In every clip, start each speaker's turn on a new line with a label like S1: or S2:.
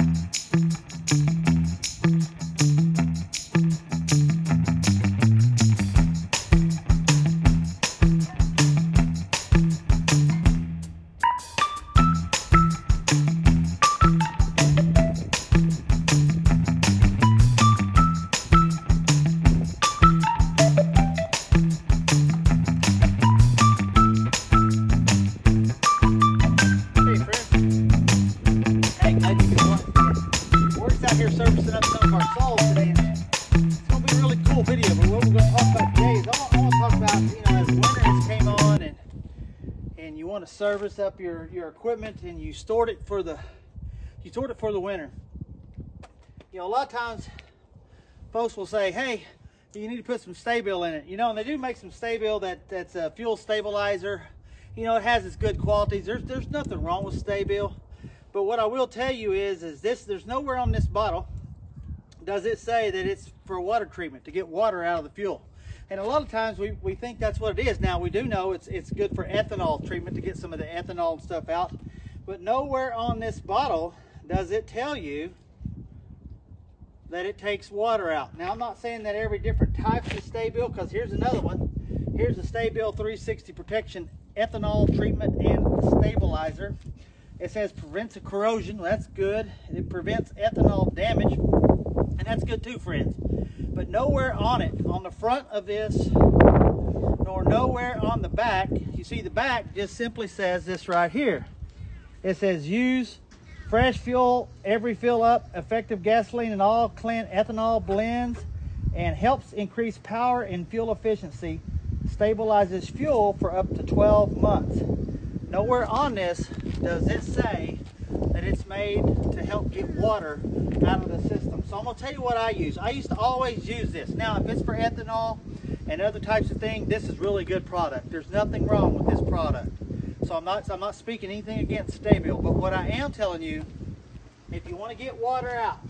S1: Servicing up some of our saws today. It's going to be a really cool video, but what we're going to talk about today is I want to talk about, you know, as winter has came on and you want to service up your equipment and you stored it for the winter. You know, a lot of times folks will say, hey, you need to put some Stabil in it. You know, and they do make some Stabil that's a fuel stabilizer. You know, it has its good qualities. There's nothing wrong with Stabil. But what I will tell you is this, there's nowhere on this bottle does it say that it's for water treatment, to get water out of the fuel. And a lot of times we think that's what it is. Now we do know it's good for ethanol treatment, to get some of the ethanol and stuff out. But nowhere on this bottle does it tell you that it takes water out. Now I'm not saying that every different type of Stabil, because here's another one. Here's a Stabil 360 protection ethanol treatment and stabilizer. It says prevents corrosion. Well, that's good. It prevents ethanol damage, and that's good too, friends. But nowhere on it, on the front of this, nor nowhere on the back. You see, the back just simply says this right here. It says use fresh fuel every fill up, effective gasoline and all clean ethanol blends, and helps increase power and fuel efficiency. Stabilizes fuel for up to 12 months. Nowhere on this does it say that it's made to help get water out of the system. So I'm going to tell you what I use. I used to always use this. Now, if it's for ethanol and other types of things, this is really good product. There's nothing wrong with this product. So I'm not speaking anything against Stabil, but what I am telling you, if you want to get water out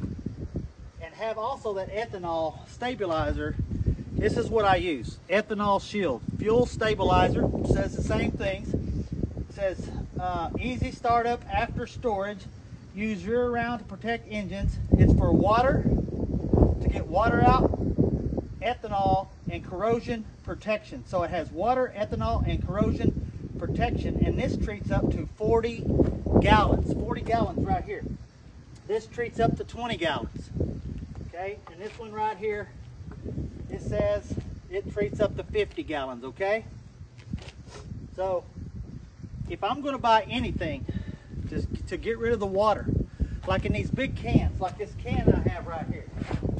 S1: and have also that ethanol stabilizer, this is what I use. Ethanol Shield fuel stabilizer. It says the same things. It says easy startup after storage. Use year-round to protect engines. It's for water, to get water out, ethanol, and corrosion protection. So it has water, ethanol, and corrosion protection, and this treats up to 40 gallons. 40 gallons right here. This treats up to 20 gallons. Okay, and this one right here, it says it treats up to 50 gallons, okay? So, if I'm going to buy anything to get rid of the water, like in these big cans, like this can I have right here.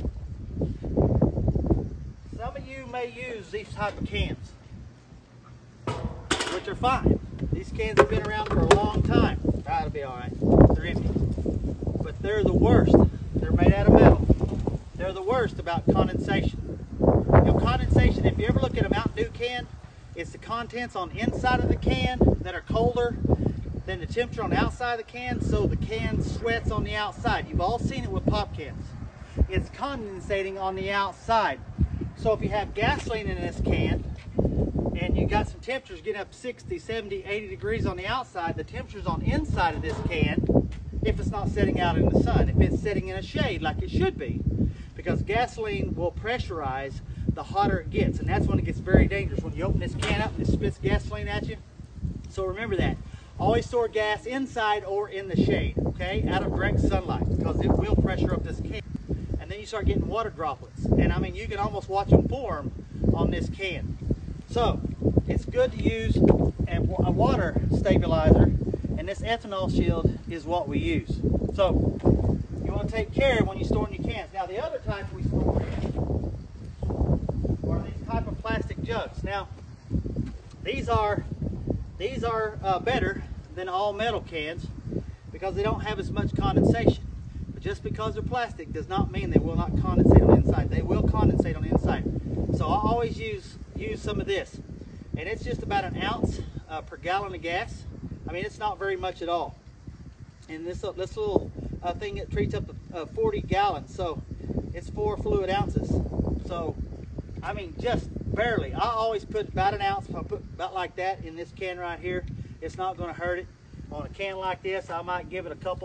S1: Some of you may use these type of cans, which are fine. These cans have been around for a long time. That'll be all right. They're empty. But they're the worst. They're made out of metal. They're the worst about condensation. You know, condensation, if you ever look at a Mountain Dew can, it's the contents on the inside of the can that are colder than the temperature on the outside of the can, so the can sweats on the outside. You've all seen it with pop cans. It's condensating on the outside. So if you have gasoline in this can, and you got some temperatures getting up 60, 70, 80 degrees on the outside, the temperatures on the inside of this can, if it's not sitting out in the sun, if it's sitting in a shade like it should be, because gasoline will pressurize the hotter it gets, and that's when it gets very dangerous, when you open this can up and it spits gasoline at you. So remember that. Always store gas inside or in the shade, okay, out of direct sunlight, because it will pressure up this can. And then you start getting water droplets, and I mean, you can almost watch them form on this can. So it's good to use a water stabilizer, and this ethanol shield is what we use. So you want to take care when you store in your cans. Now the other types we store are these type of plastic jugs. Now these are better than all metal cans because they don't have as much condensation. But just because they're plastic does not mean they will not condensate on the inside. They will condensate on the inside. So I always use some of this, and it's just about an ounce per gallon of gas. I mean, it's not very much at all. And this little thing that treats up to 40 gallons, so it's 4 fluid ounces. So I mean, just barely. I always put about an ounce. I put about like that in this can right here. It's not going to hurt it. On a can like this, I might give it a couple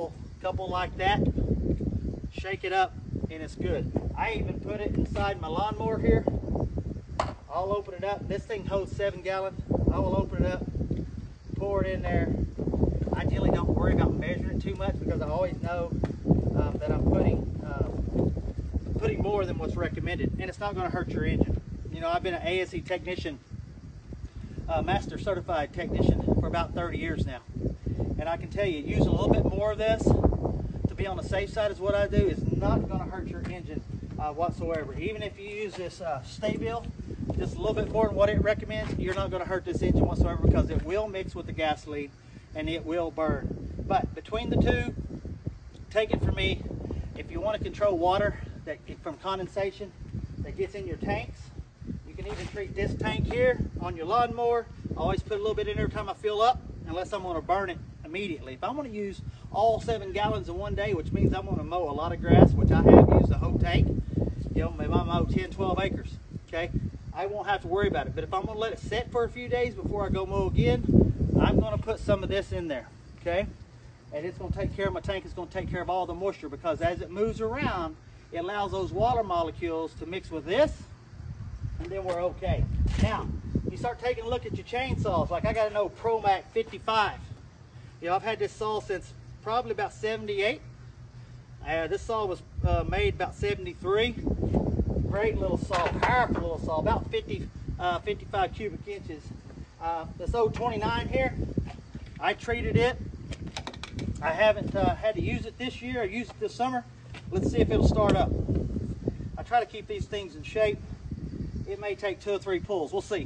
S1: couple like that, shake it up, and it's good. I even put it inside my lawnmower here. I'll open it up. This thing holds 7 gallons. I will open it up, pour it in there. I generally don't worry about measuring it too much because I always know that I'm putting more than what's recommended, and it's not going to hurt your engine. You know, I've been an ASE technician, master certified technician for about 30 years now, and I can tell you, using a little bit more of this to be on the safe side is what I do. Is not going to hurt your engine whatsoever. Even if you use this Stabil just a little bit more than what it recommends, you're not going to hurt this engine whatsoever because it will mix with the gasoline and it will burn. But between the two, take it from me, if you want to control water that from condensation that gets in your tanks, you can even treat this tank here on your lawnmower. I always put a little bit in every time I fill up, unless I'm going to burn it immediately. If I'm going to use all 7 gallons in one day, which means I'm going to mow a lot of grass, which I have used the whole tank, you know, maybe I mow 10, 12 acres, okay? I won't have to worry about it. But if I'm going to let it set for a few days before I go mow again, I'm going to put some of this in there, okay? And it's going to take care of my tank. It's going to take care of all the moisture, because as it moves around, it allows those water molecules to mix with this, and then we're okay. Now, you start taking a look at your chainsaws. Like I got an old ProMac 55. You know, I've had this saw since probably about 78. This saw was made about 73. Great little saw, powerful little saw, about 55 cubic inches. This old 29 here, I treated it. I haven't had to use it this year. I used it this summer. Let's see if it'll start up. I try to keep these things in shape. It may take 2 or 3 pulls. We'll see.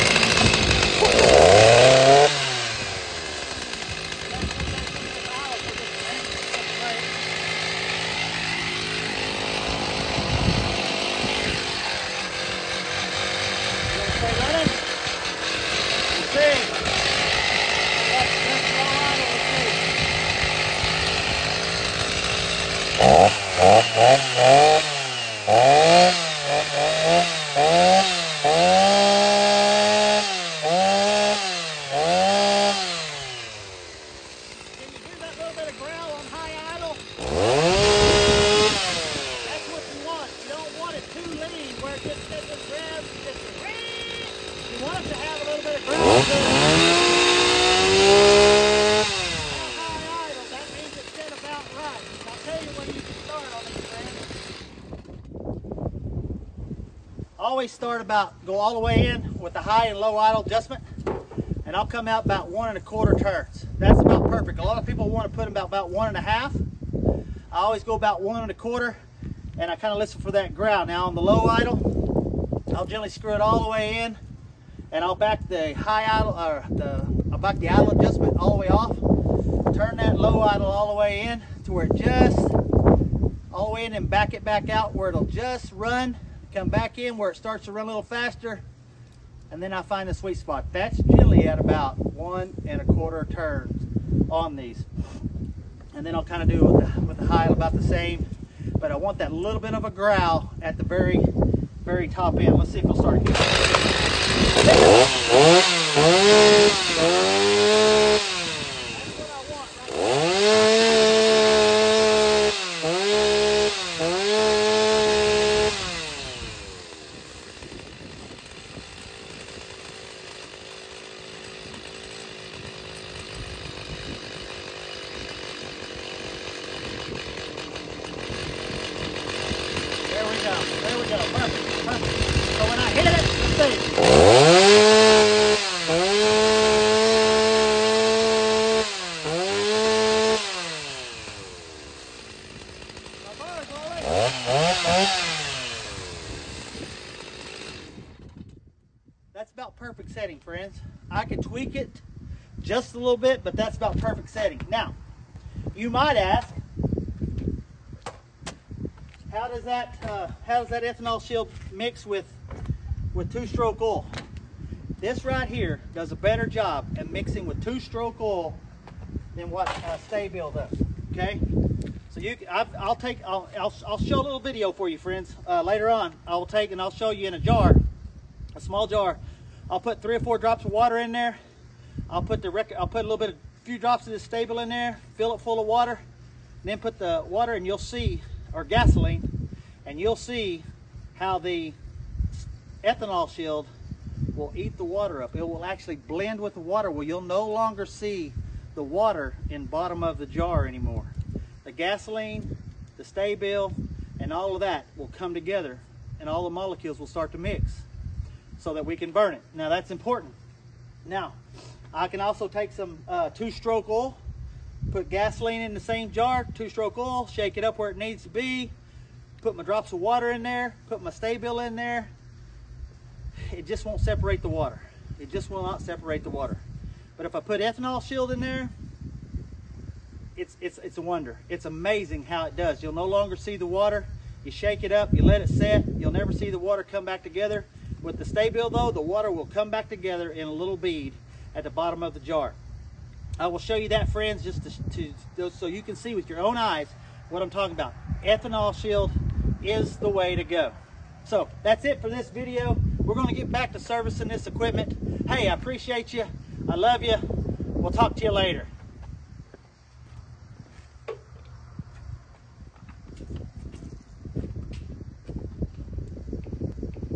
S1: Always start go all the way in with the high and low idle adjustment, and I'll come out about 1 1/4 turns. That's about perfect. A lot of people want to put them about 1 1/2. I always go about 1 1/4, and I kind of listen for that ground. Now on the low idle, I'll gently screw it all the way in, and I'll back the high idle, I'll back the idle adjustment all the way off. Turn that low idle all the way in to where it just all the way in, and back it back out where it'll just run. Come back in where it starts to run a little faster, and then I find the sweet spot. That's generally at about 1 1/4 turns on these, and then I'll kind of do with the high about the same, but I want that little bit of a growl at the very top end. Let's see if it'll start again. There we go, perfect, perfect. So when I hit it, see. That's about perfect setting, friends. I could tweak it just a little bit, but that's about perfect setting. Now, you might ask, how does that ethanol shield mix with 2-stroke oil? This right here does a better job at mixing with 2-stroke oil than what Stabil does. Okay, so I'll show a little video for you, friends, later on. I'll take and I'll show you in a jar, a small jar. I'll put 3 or 4 drops of water in there. I'll put a few drops of this Stabil in there, fill it full of water, then put the water, and you'll see, or gasoline, and you'll see how the ethanol shield will eat the water up. It will actually blend with the water where you'll no longer see the water in bottom of the jar anymore. The gasoline, the Stabil, and all of that will come together, and all the molecules will start to mix so that we can burn it. Now that's important. Now, I can also take some 2-stroke oil, put gasoline in the same jar, 2-stroke oil, shake it up where it needs to be, put my drops of water in there, put my Stabil in there. It just won't separate the water. It just will not separate the water. But if I put ethanol shield in there, it's a wonder. It's amazing how it does. You'll no longer see the water. You shake it up, you let it set, you'll never see the water come back together. With the Stabil though, the water will come back together in a little bead at the bottom of the jar. I will show you that, friends, just so you can see with your own eyes what I'm talking about. Ethanol shield is the way to go. So that's it for this video. We're going to get back to servicing this equipment. Hey, I appreciate you. I love you. We'll talk to you later.